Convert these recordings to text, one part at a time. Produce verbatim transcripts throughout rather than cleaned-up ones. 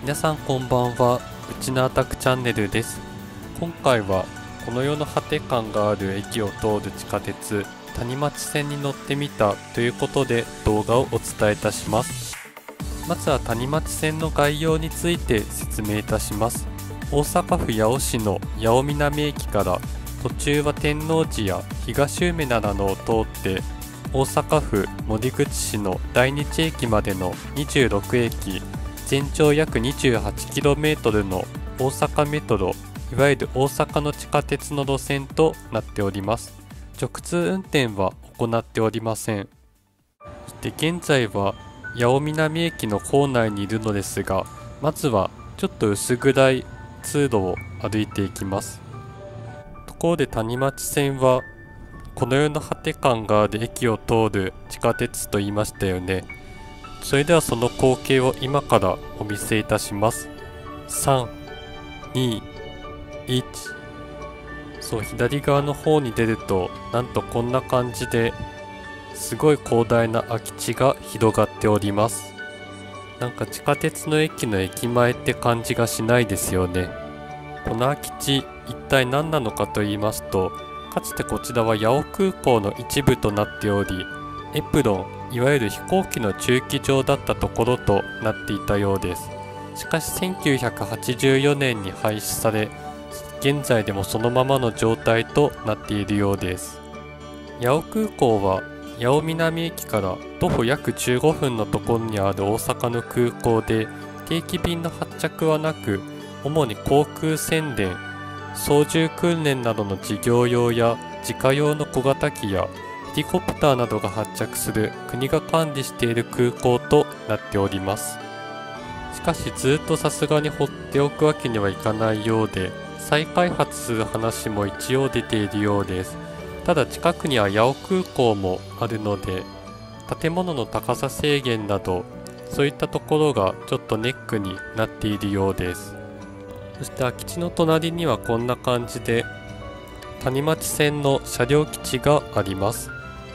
皆さんこんばんは、うちのアタックチャンネルです。今回はこの世の果て感がある駅を通る地下鉄谷町線に乗ってみたということで動画をお伝えいたします。まずは谷町線の概要について説明いたします。大阪府八尾市の八尾南駅から途中は天王寺や東梅などのを通って大阪府守口市の大日駅までのにじゅうろくえき、全長約 にじゅうはちキロメートル の大阪メトロ、いわゆる大阪の地下鉄の路線となっております。直通運転は行っておりません。そして現在は八尾南駅の構内にいるのですが、まずはちょっと薄暗い通路を歩いていきます。ところで谷町線はこの世の果て感がある駅を通る地下鉄と言いましたよね。それではその光景を今からお見せいたします。さん、に、いち。そう、左側の方に出るとなんとこんな感じですごい広大な空き地が広がっております。なんか地下鉄の駅の駅前って感じがしないですよね。この空き地一体何なのかと言いますと、かつてこちらは八尾空港の一部となっており、エプロン、いわゆる飛行機の駐機場だったところとなっていたようです。しかしせんきゅうひゃくはちじゅうよねんに廃止され、現在でもそのままの状態となっているようです。八尾空港は八尾南駅から徒歩約じゅうごふんのところにある大阪の空港で、定期便の発着はなく、主に航空宣伝、操縦訓練などの事業用や自家用の小型機やヘリコプターなどが発着する国が管理している空港となっております。しかしずっとさすがに放っておくわけにはいかないようで、再開発する話も一応出ているようです。ただ近くには八尾空港もあるので、建物の高さ制限などそういったところがちょっとネックになっているようです。そして空き地の隣にはこんな感じで谷町線の車両基地があります。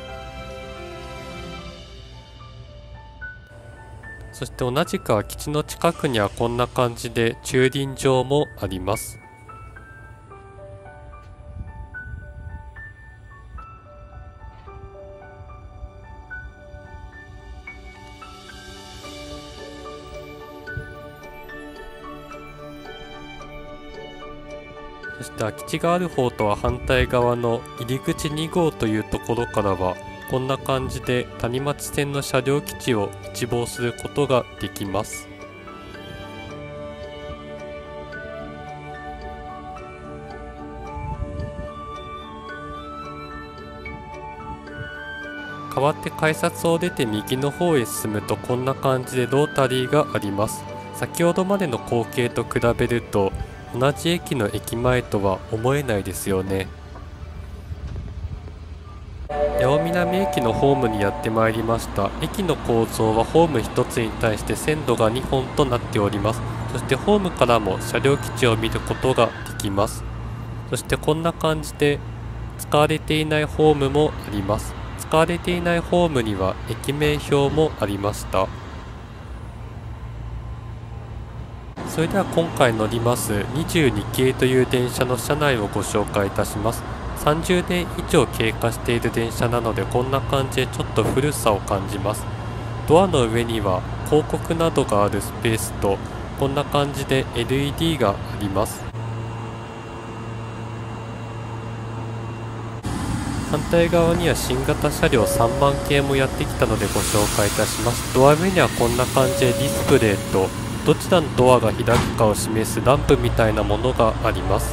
そして同じく空き地の近くにはこんな感じで駐輪場もあります。そして空き地がある方とは反対側の入り口にごうというところからはこんな感じで谷町線の車両基地を一望することができます。代わって改札を出て右の方へ進むとこんな感じでロータリーがあります。先ほどまでの光景と比べると同じ駅の駅前とは思えないですよね。八尾南駅のホームにやってまいりました。駅の構造はホームひとつに対して線路がにほんとなっております。そしてホームからも車両基地を見ることができます。そしてこんな感じで使われていないホームもあります。使われていないホームには駅名表もありました。それでは今回乗りますにじゅうにけいという電車の車内をご紹介いたします。さんじゅうねん以上経過している電車なのでこんな感じでちょっと古さを感じます。ドアの上には広告などがあるスペースとこんな感じで エルイーディー があります。反対側には新型車両さんまんけいもやってきたのでご紹介いたします。ドア上にはこんな感じでディスプレイとどちらのドアが開くかを示すランプみたいなものがあります。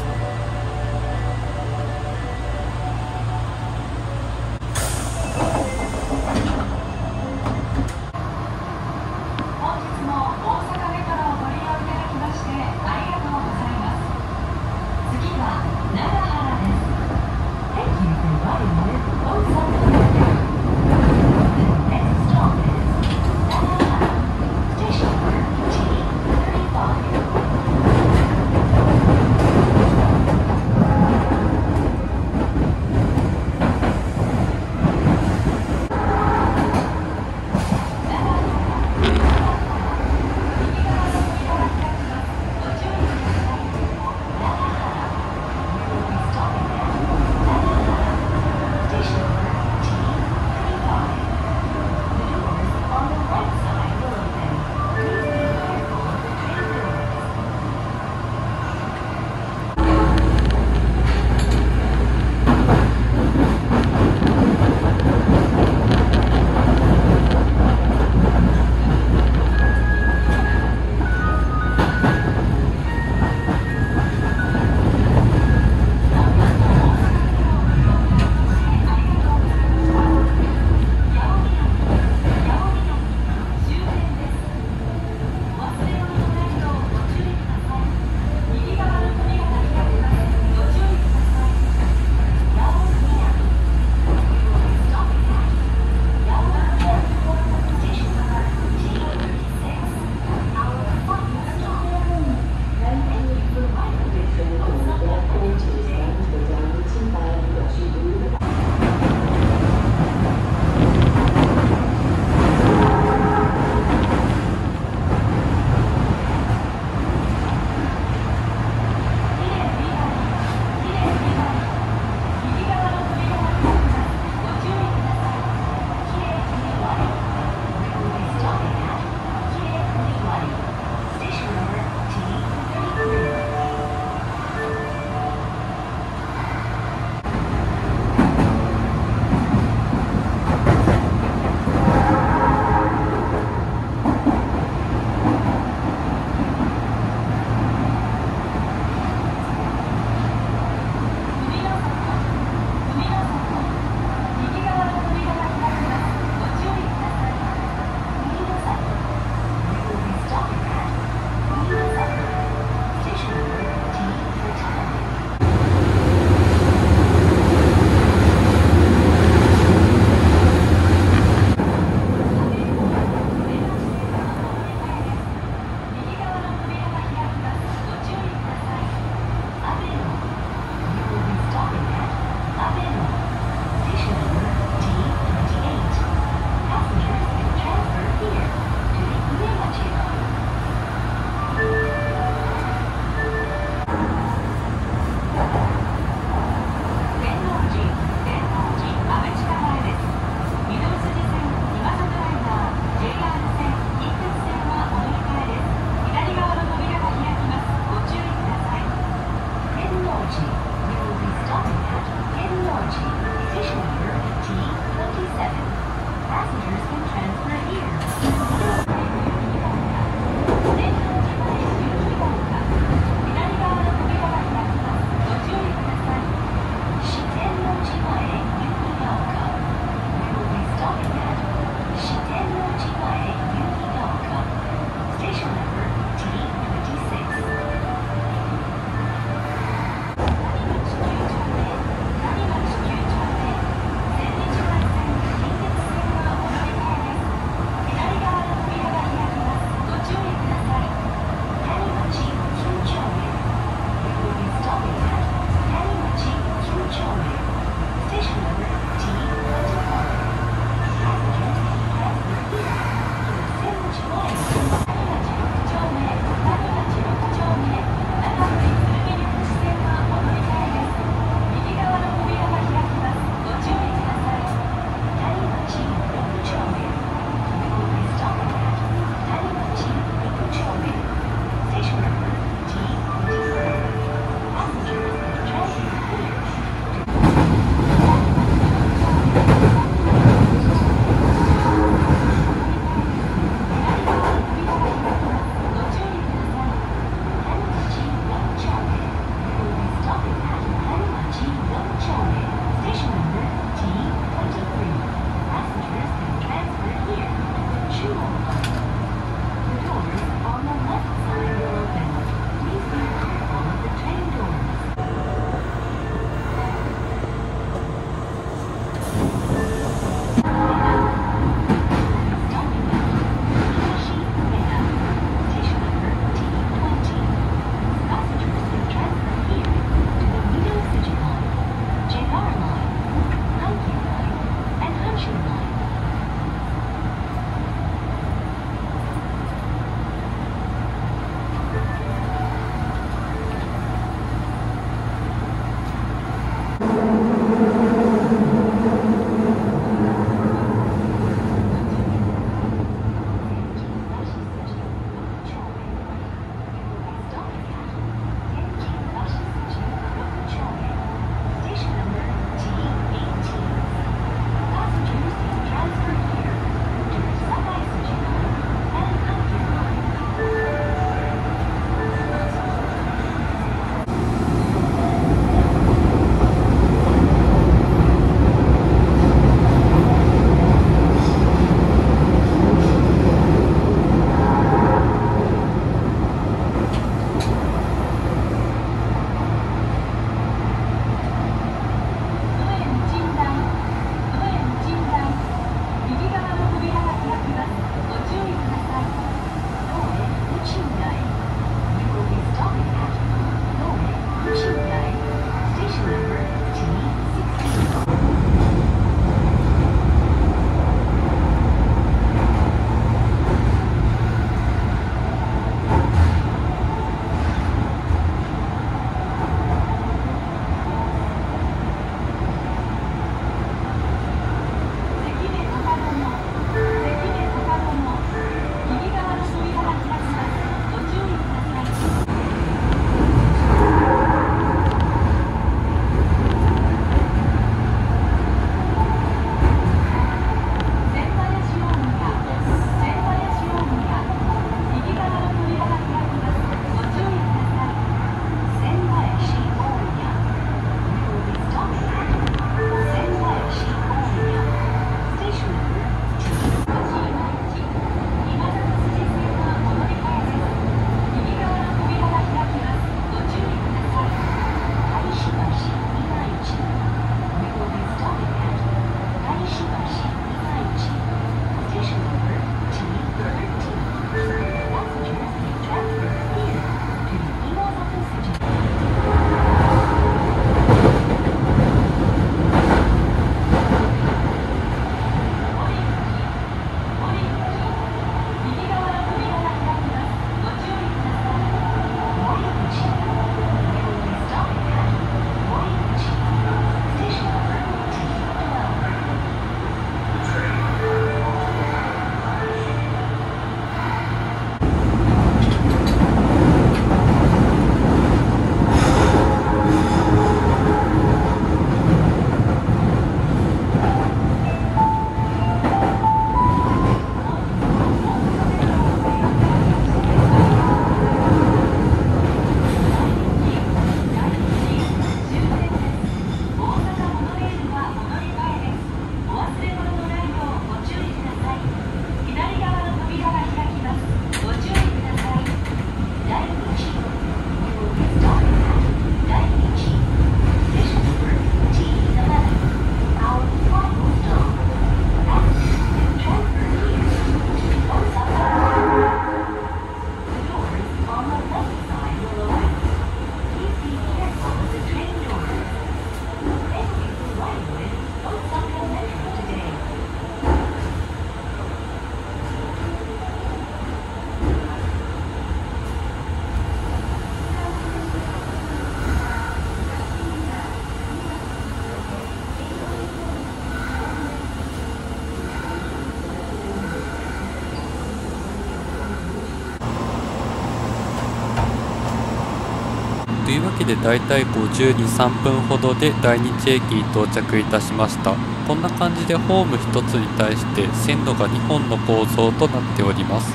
けでだいたいごじゅうに、さんぷんほどで大日駅に到着いたしました。こんな感じでホームひとつに対して線路がにほんの構造となっております。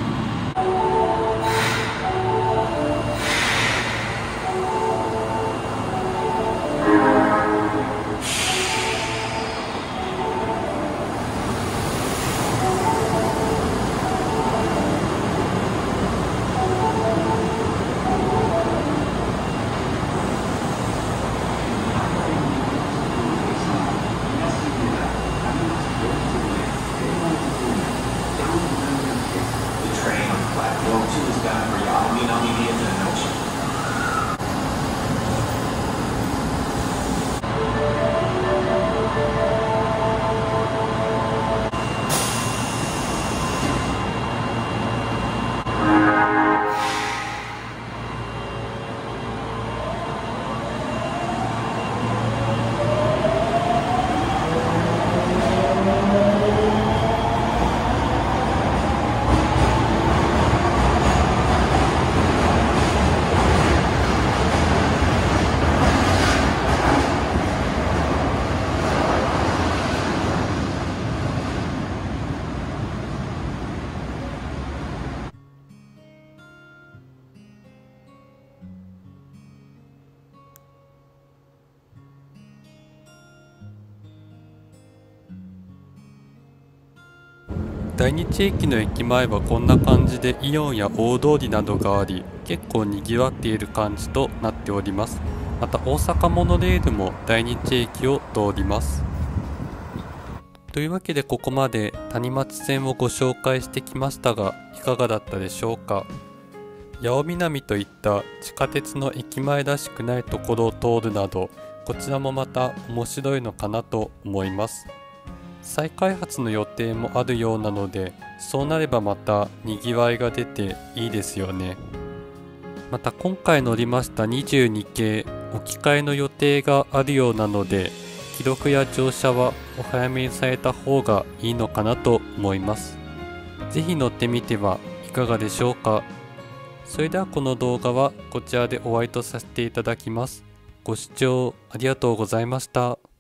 大日駅の駅前はこんな感じでイオンや大通りなどがあり、結構にぎわっている感じとなっております。また大阪モノレールも大日駅を通ります。というわけでここまで谷町線をご紹介してきましたが、いかがだったでしょうか。八尾南といった地下鉄の駅前らしくないところを通るなど、こちらもまた面白いのかなと思います。再開発の予定もあるようなので、そうなればまたにぎわいが出ていいですよね。また今回乗りましたにじゅうに系置き換えの予定があるようなので、記録や乗車はお早めにされた方がいいのかなと思います。ぜひ乗ってみてはいかがでしょうか。それではこの動画はこちらで終わりとさせていただきます。ご視聴ありがとうございました。